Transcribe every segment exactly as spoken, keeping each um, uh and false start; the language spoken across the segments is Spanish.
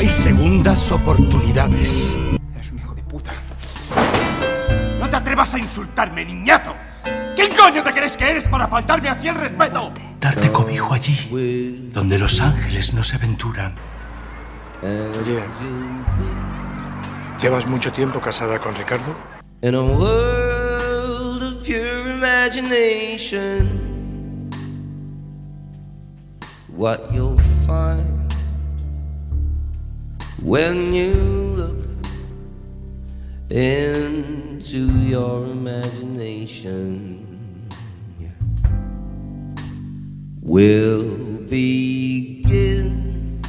hay segundas oportunidades. Eres un hijo de puta. ¡No te atrevas a insultarme, niñato! ¿Quién coño te crees que eres para faltarme así el respeto? Darte cobijo allí, donde los ángeles no se aventuran. Oye, ¿llevas mucho tiempo casada con Ricardo? In a world of pure imagination, what you'll find when you look into your imagination will begin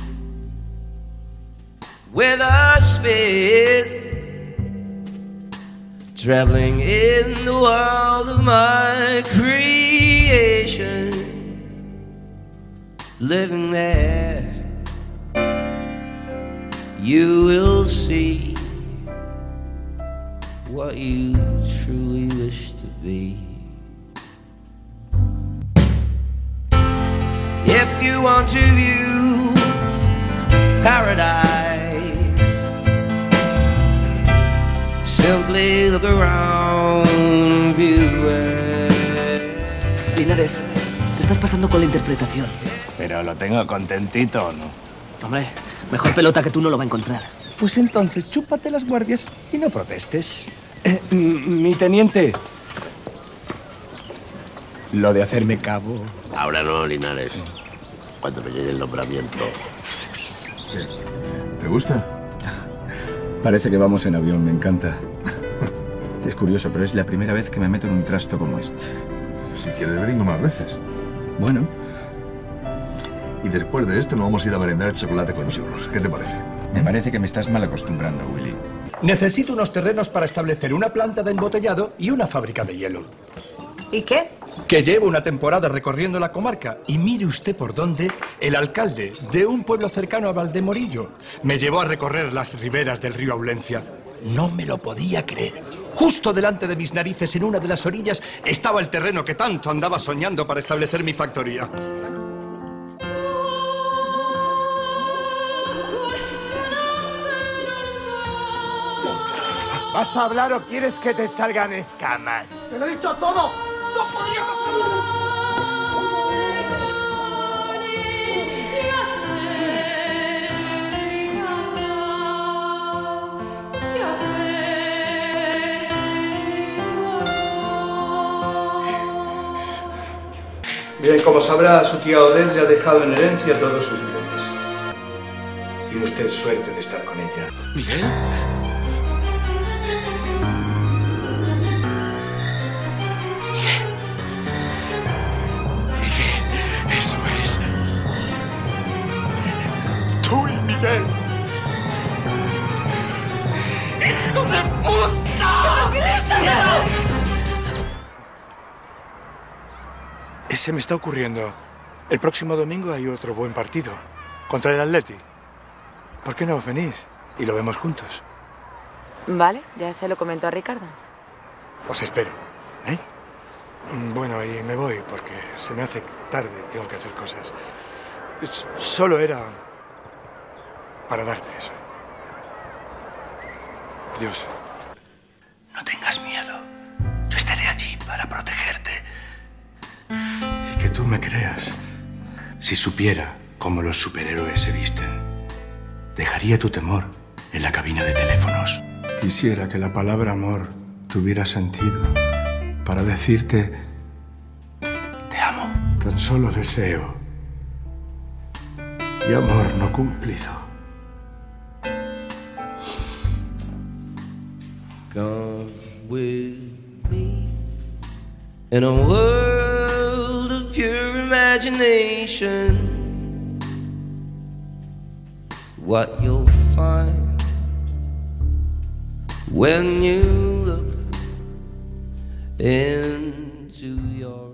with a spin, traveling in the world of my creation, living there, you will see what you truly wish to be. If you want to view paradise, simply look around, view it. Linares, te estás pasando con la interpretación. Pero lo tengo contentito, ¿o no? Hombre, mejor pelota que tú no lo va a encontrar. Pues entonces chúpate las guardias y no protestes. Eh, mi teniente. Lo de hacerme cabo. Ahora no, Linares. Cuando me llegue el nombramiento. ¿Te gusta? Parece que vamos en avión, me encanta. Es curioso, pero es la primera vez que me meto en un trasto como este. Si quieres venir más veces. Bueno. Y después de esto nos vamos a ir a merendar chocolate con churros. ¿Qué te parece? Me parece que me estás mal acostumbrando, Willy. Necesito unos terrenos para establecer una planta de embotellado y una fábrica de hielo. ¿Y qué? Que llevo una temporada recorriendo la comarca y mire usted por dónde el alcalde de un pueblo cercano a Valdemorillo me llevó a recorrer las riberas del río Aulencia. No me lo podía creer. Justo delante de mis narices, en una de las orillas, estaba el terreno que tanto andaba soñando para establecer mi factoría. ¿Vas a hablar o quieres que te salgan escamas? ¡Te lo he dicho todo! ¡No podríamos salir! Bien, como sabrá, su tía Odette le ha dejado en herencia todos sus bienes. Tiene usted suerte de estar con ella. ¿Miguel? Eso es. Tú y Miguel. ¡Hijo de puta! Se me está ocurriendo. El próximo domingo hay otro buen partido. Contra el Atleti. ¿Por qué no os venís? Y lo vemos juntos. Vale, ya se lo comentó a Ricardo. Os espero. ¿Eh? Bueno, y me voy porque se me hace tarde, tengo que hacer cosas. Solo era para darte eso. Dios. No tengas miedo. Yo estaré allí para protegerte. Y que tú me creas. Si supiera cómo los superhéroes se visten, dejaría tu temor en la cabina de teléfonos. Quisiera que la palabra amor tuviera sentido para decirte te amo. Tan solo deseo y amor no cumplido. Come with me in a world of pure imagination. What you'll find when you look into your